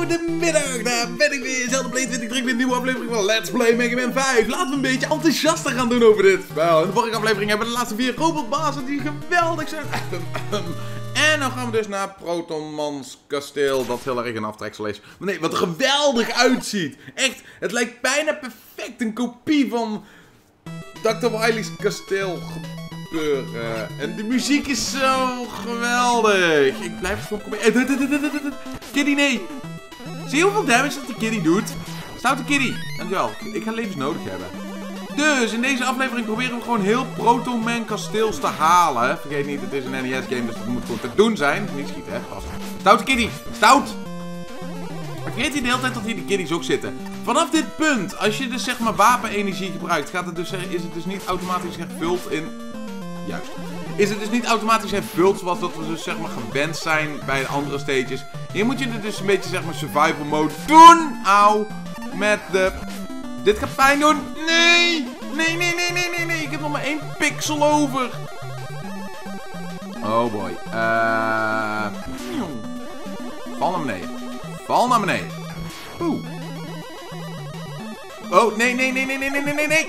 Goedemiddag, daar ben ik weer. Zelfde Play 20 terug met een nieuwe aflevering van Let's Play Mega Man 5. Laten we een beetje enthousiaster gaan doen over dit spel. In de vorige aflevering hebben we de laatste 4 robotbazen die geweldig zijn. En dan gaan we dus naar Protonmans kasteel, dat heel erg een aftreksel is. Maar nee, wat er geweldig uitziet. Echt, het lijkt bijna perfect een kopie van Dr. Wily's kasteel gebeuren. En de muziek is zo geweldig. Ik blijf het gewoon proberen. Kitty, nee. Zie je hoeveel damage dat die Kitty doet? Stoute Kitty. Dankjewel. Ik ga levens nodig hebben. Dus in deze aflevering proberen we gewoon heel Proton kasteels te halen. Vergeet niet, het is een NES game, dus het moet gewoon te doen zijn. Niet schieten, hè? Vast. Stoute Kitty. Stout. Maar vergeet je de hele tijd dat hier de Kitties ook zitten. Vanaf dit punt, als je dus zeg maar wapenenergie gebruikt, is het dus niet automatisch hervuld in... Juist. Is het dus niet automatisch hervuld zoals dat we dus zeg maar gewend zijn bij de andere stages. Hier moet je er dus een beetje zeg maar survival mode doen. Auw. Met de... Dit gaat pijn doen. Nee. Nee. Ik heb nog maar 1 pixel over. Oh boy. Val naar beneden. Val naar beneden. Oeh. Oh, nee.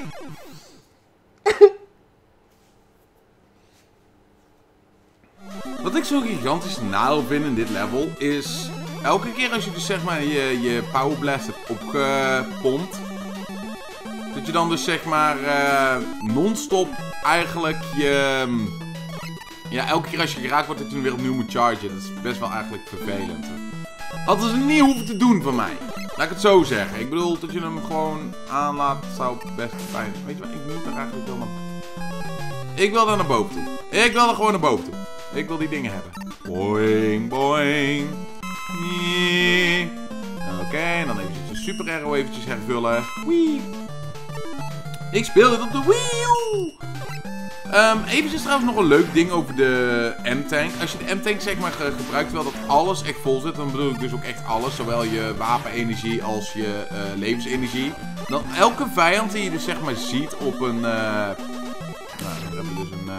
Wat ik zo'n gigantisch nadeel vind in dit level is... Elke keer als je dus zeg maar je Power Blast hebt opgepompt... Dat je dan dus zeg maar non-stop eigenlijk je... Ja, elke keer als je geraakt wordt dat je hem weer opnieuw moet chargen. Dat is best wel eigenlijk vervelend. Hadden ze niet hoeven te doen van mij. Laat ik het zo zeggen. Ik bedoel, dat je hem gewoon aanlaat zou best fijn zijn. Weet je wat, ik moet er eigenlijk wel naar... Ik wil daar naar boven toe. Ik wil er gewoon naar boven toe. Ik wil die dingen hebben. Boing, boing. Nee. Oké, en dan eventjes de super arrow eventjes hervullen. Wee. Ik speel dit op de Wii U. Eventjes trouwens nog een leuk ding over de M-tank. Als je de M-tank zeg maar gebruikt terwijl dat alles echt vol zit, dan bedoel ik dus ook echt alles. Zowel je wapenenergie als je levensenergie. Dan elke vijand die je dus zeg maar ziet op een... nou, we hebben dus een...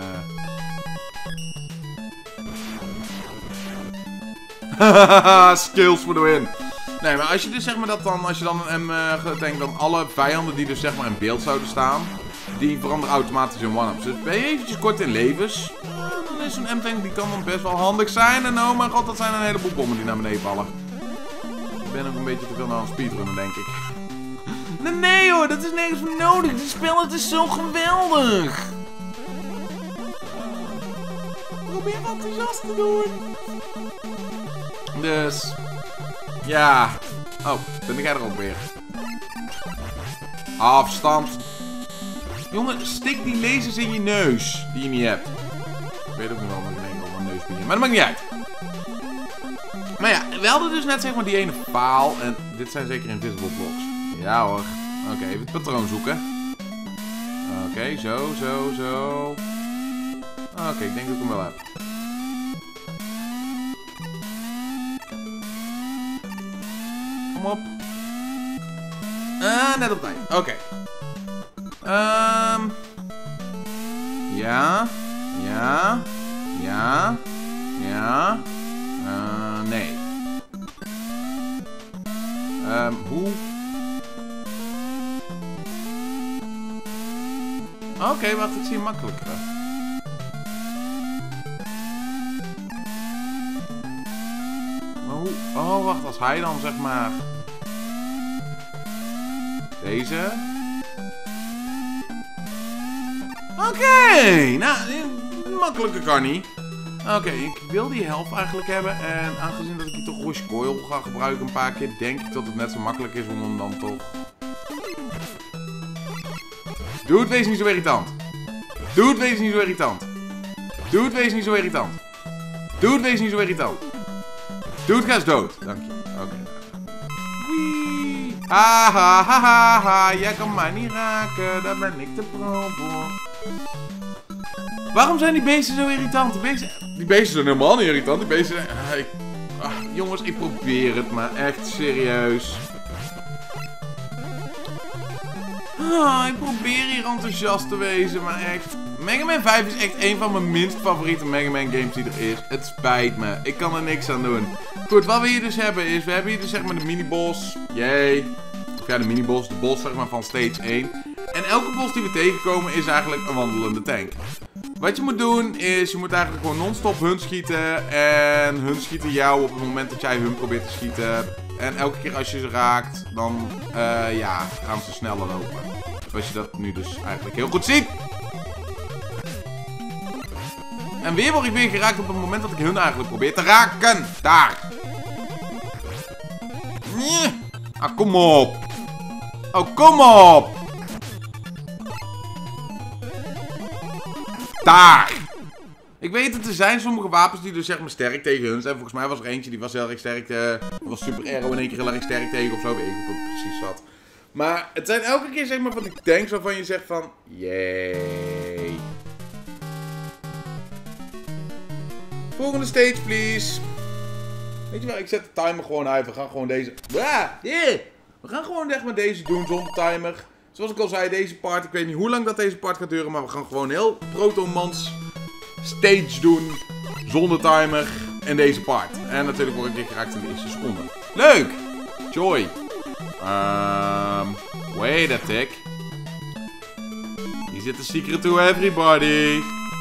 Skills for the win. Nee, maar als je dus zeg maar dat dan, als je dan een M-tank, dan alle vijanden die dus zeg maar in beeld zouden staan, die veranderen automatisch in one-ups. Dus ben je eventjes kort in levens, dan is een M-tank die kan dan best wel handig zijn. En oh mijn god, dat zijn een heleboel bommen die naar beneden vallen. Ik ben ook een beetje te veel naar aan het speedrunnen, denk ik. Nee hoor, dat is nergens voor nodig. Dit spel, het is zo geweldig. Probeer enthousiast te doen. Dus... Ja. Oh, ben jij er ook weer? Afstand. Jongen, stik die lasers in je neus. Die je niet hebt. Ik weet ook niet wel dat ik een enkel van neus ben. Maar dat maakt niet uit. Maar ja, we hadden dus net zeg maar die ene paal. En dit zijn zeker invisible blocks. Ja hoor. Oké, even het patroon zoeken. Oké, zo. Oké, ik denk dat ik hem wel heb. Kom op. Net op tijd. Oké. Ja. Nee. Hoe? Oké, wacht, ik zie hem makkelijker. Maar hoe? Oh, wacht, als hij dan zeg maar... Deze. Oké, nou, makkelijker kan niet. Oké, ik wil die helft eigenlijk hebben. En aangezien dat ik hier toch Rush Coil ga gebruiken een paar keer, denk ik dat het net zo makkelijk is om hem dan toch... Dude, wees niet zo irritant. Dude, wees niet zo irritant. Dude, wees niet zo irritant. Dude, wees niet zo irritant. Dude, ga eens dood. Dank je. Oké. Wee. Ha. Jij kan mij niet raken. Daar ben ik te pro voor. Waarom zijn die beesten zo irritant? Die beesten zijn helemaal niet irritant. Die beesten zijn... jongens, ik probeer het maar. Echt serieus. Ik probeer hier enthousiast te wezen, maar echt... Mega Man 5 is echt een van mijn minst favoriete Mega Man games die er is. Het spijt me. Ik kan er niks aan doen. Goed, wat we hier dus hebben is, we hebben hier dus zeg maar de miniboss. Yay. Of ja, de miniboss, de boss zeg maar van stage 1. En elke boss die we tegenkomen is eigenlijk een wandelende tank. Wat je moet doen is, je moet eigenlijk gewoon non-stop hun schieten. En hun schieten jou op het moment dat jij hun probeert te schieten. En elke keer als je ze raakt, dan ja, gaan ze sneller lopen. Zoals je dat nu dus eigenlijk heel goed ziet. En weer word ik weer geraakt op het moment dat ik hun eigenlijk probeer te raken. Daar. Ah, kom op. Oh, kom op. Daar. Ik weet het, er zijn sommige wapens die dus zeg maar sterk tegen hun zijn. Volgens mij was er eentje die was heel erg sterk. Was Super Arrow in één keer heel erg sterk tegen of zo. Weet ik hoe het precies zat. Maar het zijn elke keer zeg maar van die tanks waarvan je zegt van... Yay. Volgende stage, please. Weet je wel, ik zet de timer gewoon uit. We gaan gewoon deze... We gaan gewoon echt met deze doen zonder timer. Zoals ik al zei, deze part, ik weet niet hoe lang dat deze part gaat duren. Maar we gaan gewoon heel Protomans stage doen. Zonder timer. En deze part. En natuurlijk word ik dit geraakt in de eerste seconde. Leuk! Joy. Wait a tick. Hier zit de secret to everybody.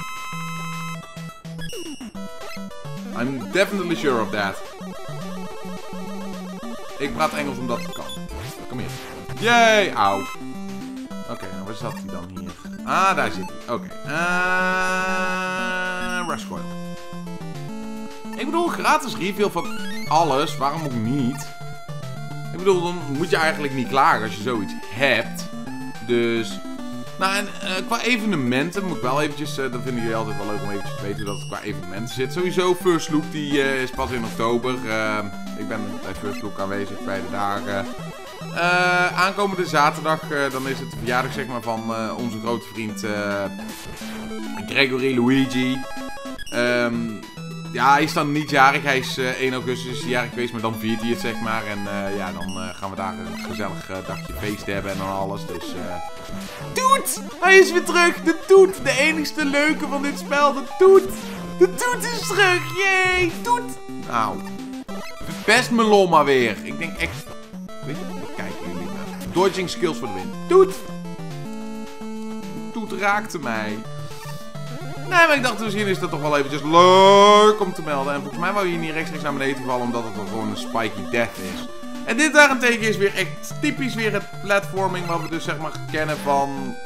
I'm definitely sure of that. Ik praat Engels omdat het kan. Kom hier. Yay! Auw. Oké, nou waar zat hij dan hier? Ah, daar zit hij. Oké. Rush Coil. Ik bedoel, gratis reveal van alles. Waarom ook niet? Ik bedoel, dan moet je eigenlijk niet klagen als je zoiets hebt. Dus... Nou, en qua evenementen moet ik wel eventjes... dat vinden jullie altijd wel leuk om eventjes te weten hoe dat het qua evenementen zit. Sowieso, First Look, die is pas in oktober. Ik ben bij First Look aanwezig bij de dagen. Aankomende zaterdag, dan is het de verjaardag zeg maar, van onze grote vriend Gregory Luigi. Ja, hij is dan niet jarig. Hij is 1 augustus jarig geweest, maar dan viert hij het, zeg maar. En ja, dan gaan we daar een gezellig dagje feest hebben en dan alles. Dus, Toet! Hij is weer terug! De Toet! De enigste leuke van dit spel, de Toet! De Toet is terug! Yay! Toet! Nou, verpest mijn lol maar weer. Ik denk echt... Weet je, wat kijken jullie naar? Dodging skills voor de win. Toet! Toet raakte mij. Nee, maar ik dacht misschien is dat toch wel eventjes leuk om te melden. En volgens mij wou je niet rechtstreeks naar beneden te vallen omdat het wel gewoon een spiky death is. En dit daarentegen is weer echt typisch weer het platforming wat we dus zeg maar kennen van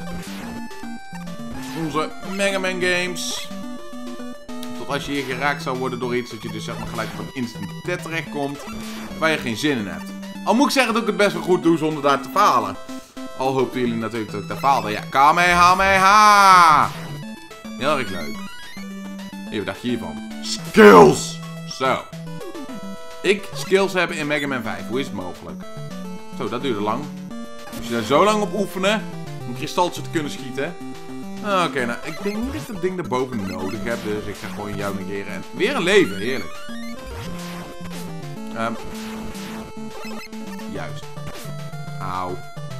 onze Mega Man games. Tot als je hier geraakt zou worden door iets dat je dus zeg maar gelijk op een instant death terechtkomt waar je geen zin in hebt. Al moet ik zeggen dat ik het best wel goed doe zonder daar te falen. Al hoopten jullie natuurlijk dat ik daar faalde. Ja, Kamehameha! Heel erg leuk. Hey, wat dacht je hiervan? Skills! Zo. Ik skills hebben in Mega Man 5. Hoe is het mogelijk? Zo, dat duurde lang. Moet je daar zo lang op oefenen om kristaltje te kunnen schieten. Oké, nou, ik denk niet dat ik dat ding daarboven nodig heb. Dus ik ga gewoon jou negeren. En weer een leven, heerlijk. Juist. Auw.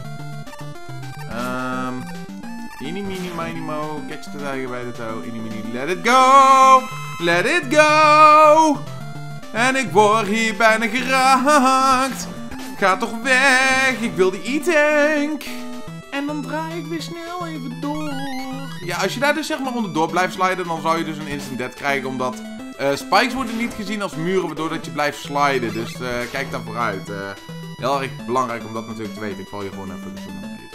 Eenie, meenie, miny, mo. Catch de tijger bij de touw. Eenie, meenie, let it go! Let it go! En ik word hier bijna geraakt. Ga toch weg, ik wil die E-tank. En dan draai ik weer snel even door. Ja, als je daar dus zeg maar onderdoor blijft sliden, dan zou je dus een instant death krijgen. Omdat spikes worden niet gezien als muren, waardoor dat je blijft sliden. Dus kijk daar vooruit. Heel erg belangrijk om dat natuurlijk te weten. Ik val hier gewoon even de zon naar beneden.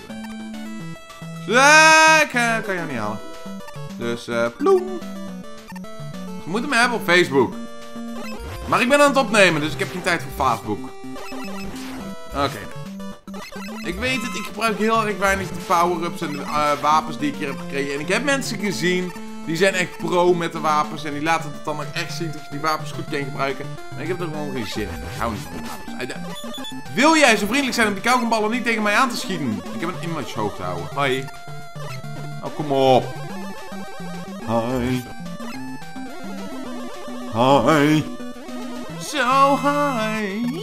Ik kan jou niet halen. Dus, ploem. Ze moeten me hebben op Facebook. Maar ik ben aan het opnemen, dus ik heb geen tijd voor Facebook. Oké. Ik weet het, ik gebruik heel erg weinig de power-ups en de wapens die ik hier heb gekregen. En ik heb mensen gezien, die zijn echt pro met de wapens. En die laten het dan ook echt zien dat je die wapens goed kan gebruiken. Maar ik heb er gewoon geen zin in. Ik hou niet van de wapens. Wil jij zo vriendelijk zijn om die kauwgomballen niet tegen mij aan te schieten? Ik heb een image hoog te houden. Hoi. Oh, kom op. Hoi. Hoi. Zo, hoi.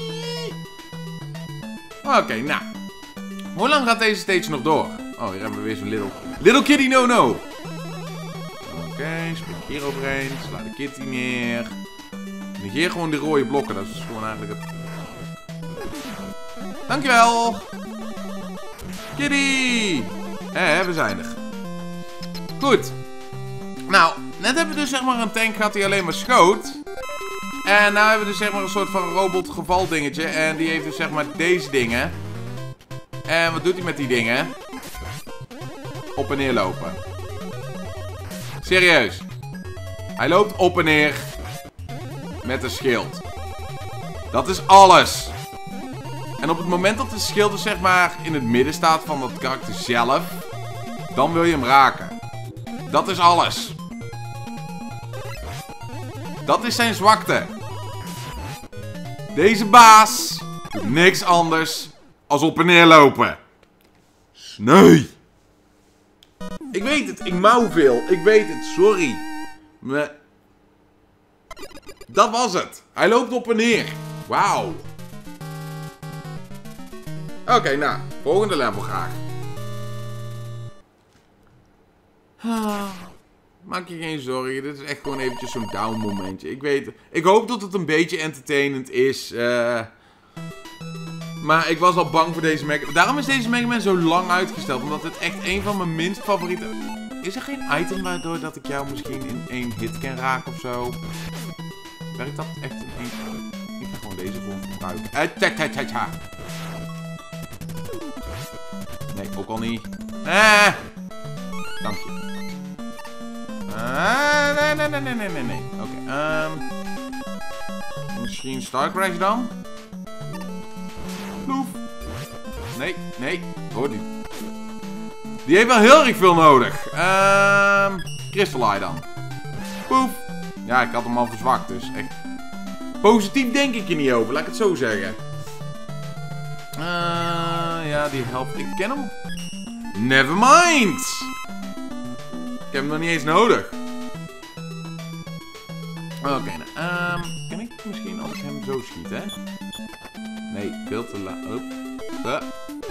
Oké, nou. Hoe lang gaat deze stage nog door? Oh, hier hebben we weer zo'n little kitty no-no. Oké, spring hier overheen. Sla de kitty neer. Negeer gewoon die rode blokken. Dat is gewoon eigenlijk het... Dankjewel. Kitty. We zijn er. Goed. Nou, net hebben we dus zeg maar een tank gehad die alleen maar schoot. En nou hebben we dus zeg maar een soort van robotgeval dingetje. En die heeft dus zeg maar deze dingen. En wat doet hij met die dingen? Op en neer lopen. Serieus. Hij loopt op en neer. Met een schild. Dat is alles. En op het moment dat de schild dus zeg maar in het midden staat van dat karakter zelf. Dan wil je hem raken. Dat is alles. Dat is zijn zwakte. Deze baas doet niks anders als op en neer lopen. Sneu. Ik weet het, ik mouw veel. Ik weet het, sorry. Maar... dat was het. Hij loopt op en neer. Wauw. Oké, nou. Volgende level graag. Maak je geen zorgen. Dit is echt gewoon eventjes zo'n down momentje. Ik weet het. Ik hoop dat het een beetje entertainend is. Maar ik was al bang voor deze Mega Man. Daarom is deze Mega Man zo lang uitgesteld. Omdat het echt een van mijn minst favoriete... Is er geen item waardoor dat ik jou misschien in 1 hit kan raken of zo? Werkt dat echt in 1 hit? Ik ga gewoon deze vorm gebruiken. Nee, ook al niet. Dank je. Nee. Oké, misschien Star Crash dan? Ploef. Nee. Hoor die. Die heeft wel heel erg veel nodig. Crystal Eye dan. Poef. Ja, ik had hem al verzwakt, dus echt. Positief denk ik er niet over, laat ik het zo zeggen. Ja, die helpt. Ik ken hem. Nevermind. Ik heb hem nog niet eens nodig. Oké, nou, kan ik misschien als ik hem zo schiet, hè? Nee, veel te laat.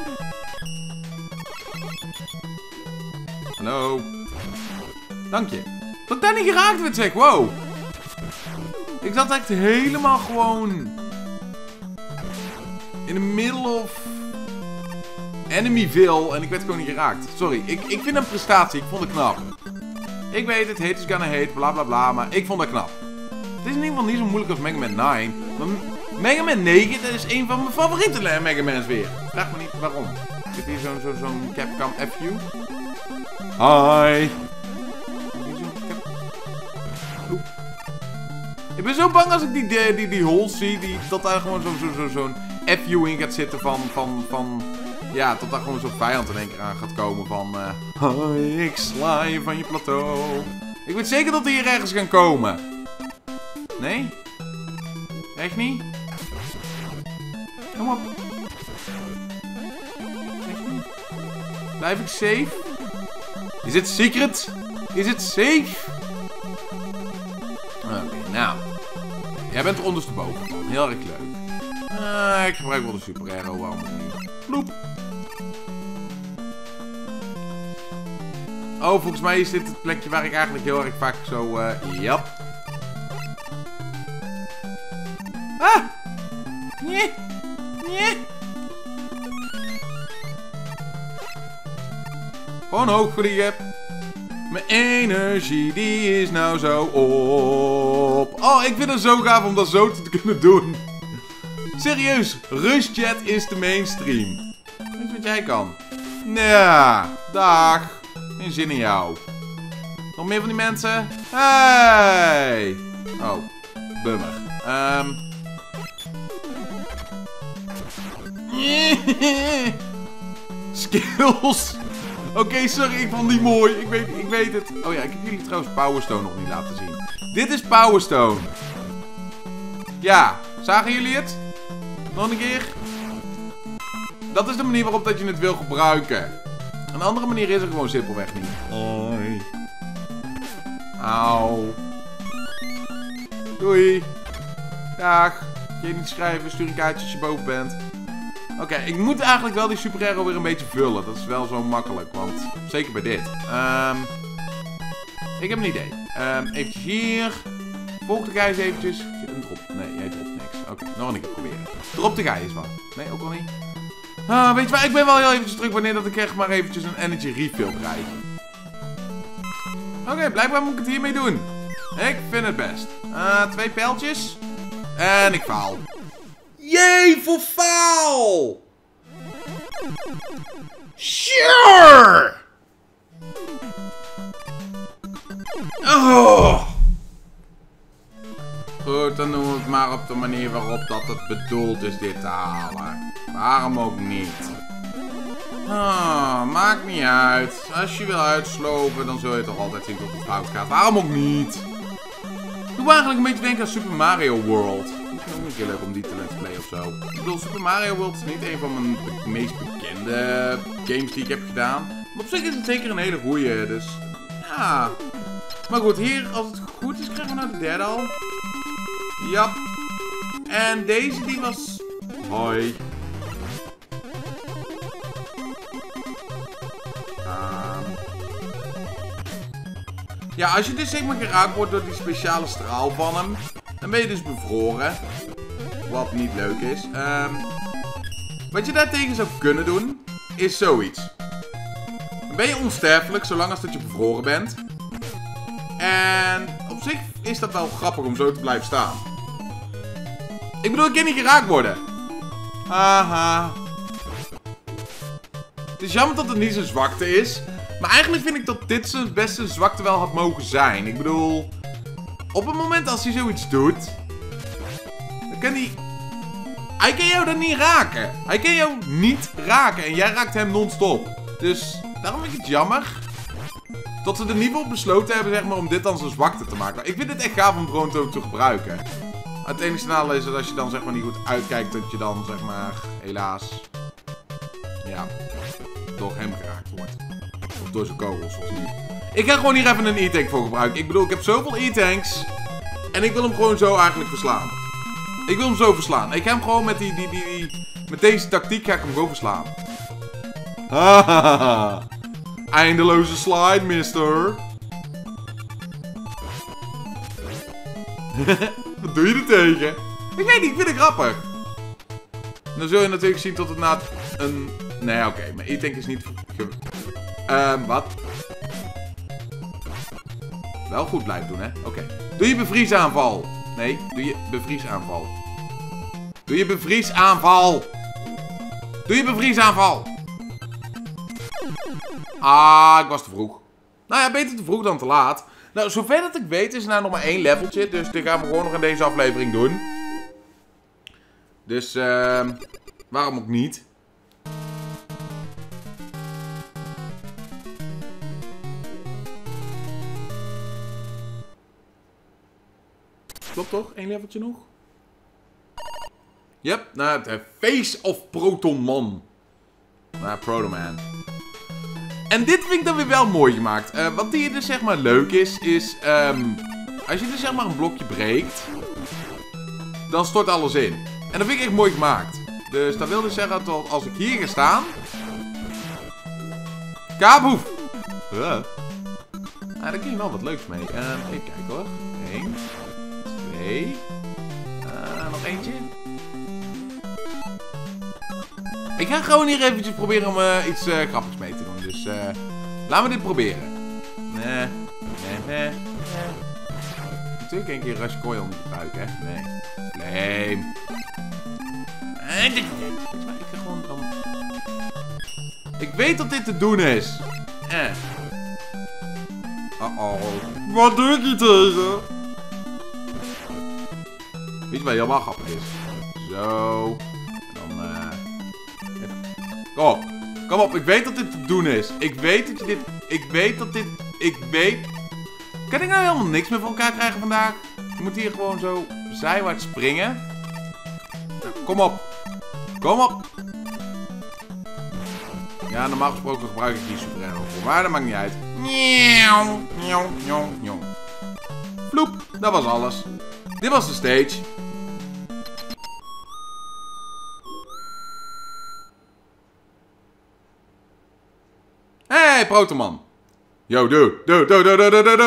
Hallo. Dank je. Dat daar niet geraakt werd, zeg. Wow. Ik zat echt helemaal gewoon... in the middle of... Enemyville en ik werd gewoon niet geraakt. Sorry, ik vind een prestatie. Ik vond het knap. Ik weet het, hate is gonna hate, bla bla bla, maar ik vond het knap. Het is in ieder geval niet zo moeilijk als Mega Man 9. Maar Mega Man 9, dat is een van mijn favoriete Mega Man's weer. Vraag me niet waarom. Zit hier zo'n Capcom FU? Hi! Ik ben zo bang als ik die holes zie, dat daar gewoon zo'n FU in gaat zitten van... Ja, tot daar gewoon zo'n vijand in één keer aan gaat komen van... ik sla je van je plateau. Ik weet zeker dat die hier ergens gaan komen. Nee? Echt niet? Kom op. Echt niet? Blijf ik safe? Is het secret? Is het safe? Oké, nou. Jij bent er ondersteboven van. Heel erg leuk. Ik gebruik wel de super arrow, waarom niet? Ploep. Oh, volgens mij is dit het plekje waar ik eigenlijk heel erg vaak zo... Jap. Ah! Nee! Nee! Gewoon hoog vliegen. Mijn energie, die is nou zo op. Oh, ik vind het zo gaaf om dat zo te kunnen doen. Serieus, RushChat is de mainstream. Weet je wat jij kan? Ja, dag. Geen zin in jou. Nog meer van die mensen? Hey! Oh, bummer. Skills. Oké, sorry, ik vond die mooi. Ik weet het. Oh ja, ik heb jullie trouwens Power Stone nog niet laten zien. Dit is Power Stone. Ja, zagen jullie het? Nog een keer. Dat is de manier waarop dat je het wil gebruiken. Een andere manier is er gewoon simpelweg niet. Hoi. Auw. Doei. Dag. Kun je niet schrijven, stuur een kaartje als je boven bent. Oké, ik moet eigenlijk wel die super arrow weer een beetje vullen. Dat is wel zo makkelijk, want zeker bij dit. Ik heb een idee. Eventjes hier. Volg de guys eventjes. Zit een drop. Oké, nog een keer proberen. Drop de gaai is wat. Nee, ook al niet. Ah, weet je waar, ik ben wel heel eventjes terug wanneer dat ik echt maar eventjes een energy refill krijg. Oké, blijkbaar moet ik het hiermee doen. Ik vind het best. 2 pijltjes. En ik faal. Jee, voor faal! Sure! Oh! Goed, dan doen we het maar op de manier waarop dat het bedoeld is dit te halen. Waarom ook niet? Maakt niet uit. Als je wil uitslopen, dan zul je toch altijd zien dat het fout gaat. Waarom ook niet? Ik doe eigenlijk een beetje denken aan Super Mario World. Misschien ook een keer leuk om die te let's play of zo. Ik bedoel, Super Mario World is niet een van mijn meest bekende games die ik heb gedaan. Maar op zich is het zeker een hele goeie, dus ja. Maar goed, hier, als het goed is, krijgen we nou de derde al. Ja. En deze, die was... Hoi. Ja, als je dus zeg maar geraakt wordt door die speciale straal van hem, dan ben je dus bevroren. Wat niet leuk is. Wat je daartegen zou kunnen doen, is zoiets. Dan ben je onsterfelijk, zolang als dat je bevroren bent. En op zich is dat wel grappig om zo te blijven staan. Ik bedoel, ik kan niet geraakt worden. Haha. Het is jammer dat het niet zo'n zwakte is. Maar eigenlijk vind ik dat dit zijn beste zwakte wel had mogen zijn. Ik bedoel, op het moment als hij zoiets doet, dan kan hij... Hij kan jou dan niet raken. Hij kan jou niet raken en jij raakt hem non-stop. Dus daarom vind ik het jammer dat ze er niet voor besloten hebben, zeg maar, om dit dan zijn zwakte te maken. Ik vind het echt gaaf om drone te gebruiken. Het enige nadeel is dat als je dan zeg maar niet goed uitkijkt, dat je dan zeg maar helaas, ja, door hem geraakt wordt. Of door zijn kogels, zoals nu. Ik ga gewoon hier even een E-tank voor gebruiken. Ik bedoel, ik heb zoveel E-tanks. En ik wil hem gewoon zo eigenlijk verslaan. Ik wil hem zo verslaan. Ik ga hem gewoon met met deze tactiek ga ik hem gewoon verslaan. Hahaha. Eindeloze slide, mister. Wat doe je er tegen? Ik weet niet, ik vind het grappig. Dan zul je natuurlijk zien tot het na een... Nee, oké, mijn E-tank is niet... wat? Wel goed blijven doen, hè? Oké. Doe je bevriesaanval. Nee, doe je bevriesaanval. Doe je bevriesaanval. Doe je bevriesaanval. Ah, ik was te vroeg. Nou ja, beter te vroeg dan te laat. Nou, zover dat ik weet is er nou nog maar 1 leveltje. Dus dit gaan we gewoon nog in deze aflevering doen. Dus, waarom ook niet? Klopt toch? 1 leveltje nog? Yep, nou, de Face of Proton Man. Nou, Proton Man. En dit vind ik dan weer wel mooi gemaakt. Wat hier dus zeg maar leuk is, als je dus zeg maar een blokje breekt, dan stort alles in. En dat vind ik echt mooi gemaakt. Dus dat wil dus zeggen dat als ik hier ga staan... Kaboef! Nou, daar kun je wel wat leuks mee. Even kijken hoor. 1, 2... nog eentje. Ik ga gewoon hier eventjes proberen om iets grappigs mee te doen. Dus laten we dit proberen. Nee. Natuurlijk een keer Rush Coil niet gebruiken, hè? Nee. Ik ga gewoon dan... Ik weet dat dit te doen is. Uh-oh. Wat doe ik hier tegen? Weet je wat helemaal grappig is? Zo. Dan, Kom op, ik weet dat dit te doen is. Ik weet dat je dit... Ik weet... Kan ik nou helemaal niks meer van elkaar krijgen vandaag? Je moet hier gewoon zo zijwaarts springen. Nou, kom op. Kom op. Ja, normaal gesproken gebruik ik die super erg voor. Maar dat maakt niet uit. Vloep, dat was alles. Dit was de stage. Hey, Protoman. Yo,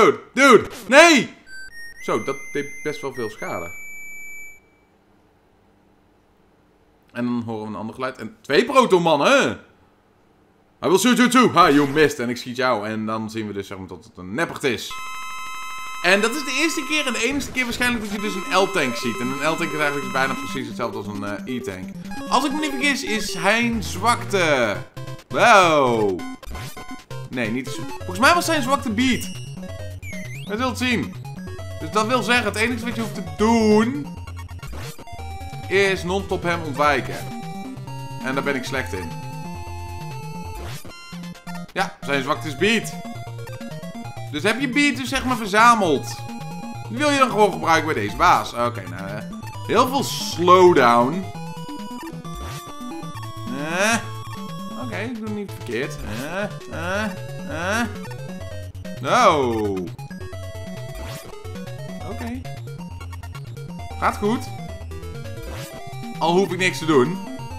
dude. Nee! Zo, dat deed best wel veel schade. En dan horen we een ander geluid. En 2 protomannen. Hij wil zo. Ha, you mist. En ik schiet jou. En dan zien we dus zeg maar dat het een neppert is. En dat is de eerste keer en de enige keer waarschijnlijk dat je dus een L-tank ziet. En een L-tank is eigenlijk bijna precies hetzelfde als een E-tank. Als ik me niet vergis is zijn zwakte. Wow. Nee, niet zo. Volgens mij was zijn zwakte beat. We zullen het zien. Dus dat wil zeggen, het enige wat je hoeft te doen is non-stop hem ontwijken. En daar ben ik slecht in. Ja, zijn zwakte is beat. Dus heb je beat dus zeg maar verzameld. Die wil je dan gewoon gebruiken bij deze baas. Oké, nou, heel veel slowdown. Oké, ik doe het niet verkeerd. No. Oké. Gaat goed. Al hoef ik niks te doen.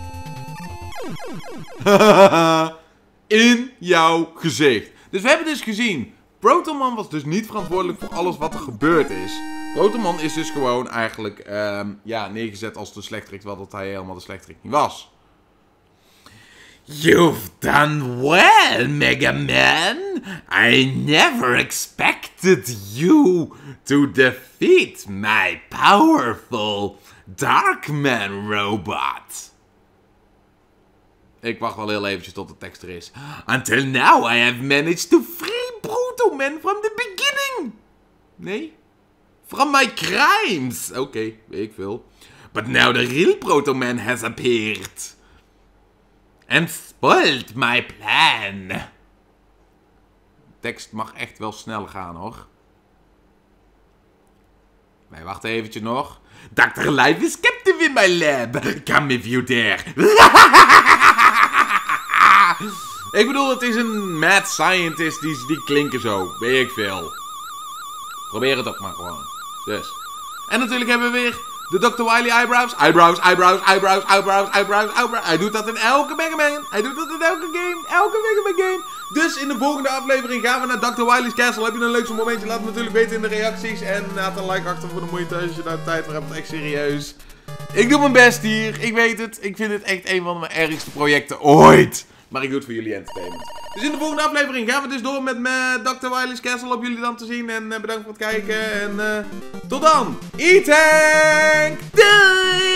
In jouw gezicht. Dus we hebben dus gezien. Protoman was dus niet verantwoordelijk voor alles wat er gebeurd is. Protoman is dus gewoon eigenlijk ja, neergezet als de slechterik, terwijl dat hij helemaal de slechterik niet was. You've done well, Mega Man. I never expected you to defeat my powerful Darkman robot. Ik wacht wel heel eventjes tot de tekst er is. Until now I have managed to free Protoman from the beginning. Nee? From my crimes. Oké, weet ik veel. But now the real Protoman has appeared. And spoiled my plan. De tekst mag echt wel snel gaan, hoor. Wij wachten eventjes nog. Dr. Life is captive in my lab. Come if you dare. Ik bedoel, het is een mad scientist, die klinken zo. Weet ik veel. Probeer het ook maar gewoon. Dus. En natuurlijk hebben we weer de Dr. Wily eyebrows. Eyebrows. Hij doet dat in elke Mega Man. Hij doet dat in elke game. Elke Mega Man game. Dus in de volgende aflevering gaan we naar Dr. Wily's Castle. Heb je een leukste momentje? Laat het natuurlijk weten in de reacties. En laat een like achter voor de moeite als je daar tijd voor hebt. Echt serieus. Ik doe mijn best hier. Ik weet het. Ik vind het echt een van mijn ergste projecten ooit. Maar ik doe het voor jullie entertainment. Dus in de volgende aflevering gaan we dus door met Dr. Wily's Castle op jullie dan te zien. En bedankt voor het kijken. En tot dan. E-Tank! Doei!